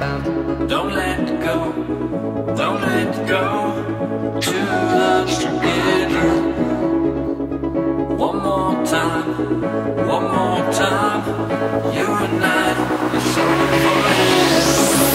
Don't let go, don't let go. Too hard to get you. One more time, one more time. You and I, it's over forever.